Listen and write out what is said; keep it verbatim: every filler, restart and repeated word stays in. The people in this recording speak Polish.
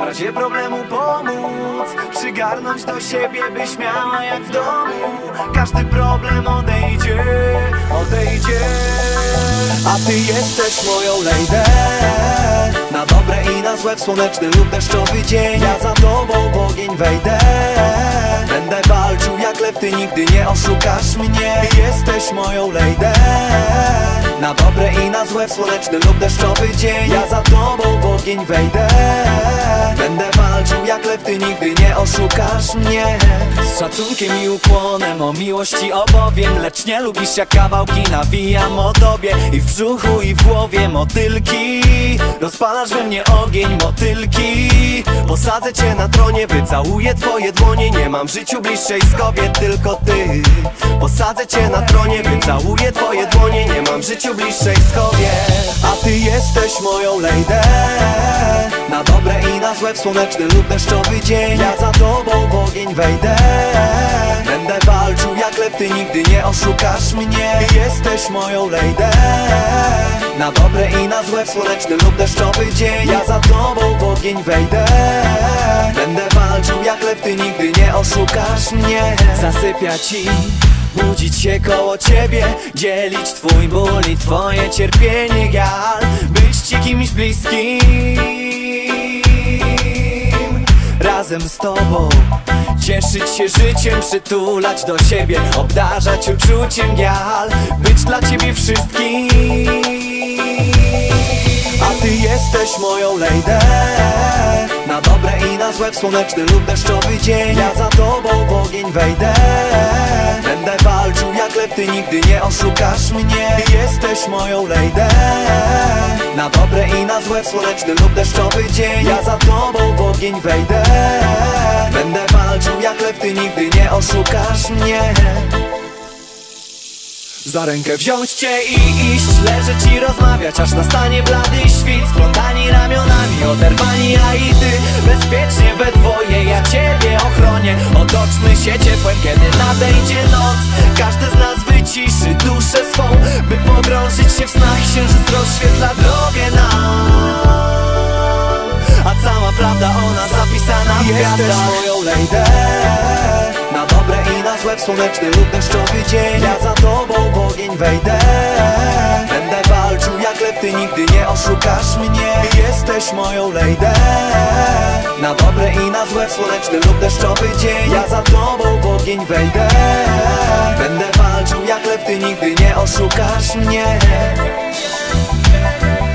razie problemu pomóc, przygarnąć do siebie, byś miała jak w domu. Każdy problem odejdzie, odejdzie. A ty jesteś moją lady, na dobre i na złe, w słoneczny lub deszczowy dzień. Ja za tobą w ogień wejdę, będę walczył jak lew, ty nigdy nie oszukasz mnie. Jesteś moją lady, na dobre i na złe, w słoneczny lub deszczowy dzień. Ja za tobą w ogień wejdę, będę walczył jak lew, ty nigdy nie oszukasz mnie. Z szacunkiem i ukłonem o miłości opowiem, lecz nie lubisz jak kawałki nawijam o tobie. I w brzuchu i w głowie motylki, rozpalasz we mnie ogień motylki. Posadzę cię na tronie, wycałuję twoje dłonie. Nie mam w życiu bliższej z kobiet, tylko ty. Posadzę cię na tronie, wycałuję twoje dłonie. Nie mam w życiu bliższej z kobiet. A ty jesteś moją lady, na dobre i na złe, w słoneczny lub deszczowy dzień. Ja za tobą w ogień wejdę, będę walczył jak lew, ty nigdy nie oszukasz mnie. Jesteś moją lady, na dobre i na złe, w słoneczny lub deszczowy dzień. Ja za tobą w ogień wejdę, będę walczył jak lew, ty nigdy nie oszukasz mnie. Zasypia ci, budzić się koło ciebie, dzielić twój ból i twoje cierpienie, gal. Być ci kimś bliskim, razem z tobą cieszyć się życiem, przytulać do siebie, obdarzać uczuciem, gal. Być dla ciebie wszystkim. A ty jesteś moją lady, na dobre i na złe, w słoneczny lub deszczowy dzień. Ja za tobą w ogień wejdę, będę walczył jak lew, ty nigdy nie oszukasz mnie. Jesteś moją lady, na dobre i na złe, w słoneczny lub deszczowy dzień. Ja za tobą w ogień wejdę, będę walczył jak lew, ty nigdy nie oszukasz mnie. Za rękę wziąć cię i iść, leżeć i rozmawiać, aż nastanie blady świt. Splątani ramionami, oderwani ja i ty, bezpiecznie we dwoje, ja ciebie ochronię. Otoczmy się ciepłem, kiedy nadejdzie noc. Każdy z nas wyciszy duszę swą, by pogrążyć się w snach. Księżyc rozświetla drogę nam, a cała prawda o nas zapisana w gwiazdach. Jesteś moją lady, na dobre i na złe, w słoneczny lub deszczowy dzień. Ja za tobą w ogień wejdę, będę walczył jak lew, ty nigdy nie oszukasz mnie. Jesteś moją lady, na dobre i na złe, w słoneczny lub deszczowy dzień. Ja za tobą w ogień wejdę, będę walczył jak lew, ty nigdy nie oszukasz mnie.